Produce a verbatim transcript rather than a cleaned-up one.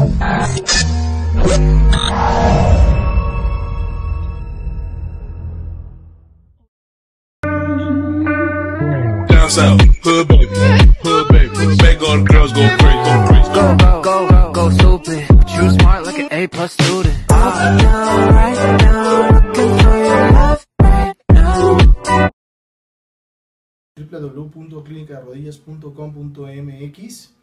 Down south, hood baby, hood baby, big old girls go crazy, go crazy. Go, go, go, go stupid. But you smart like an A plus student. Right now, right now, looking for your love right now. w w w punto clínica de rodillas punto com punto m x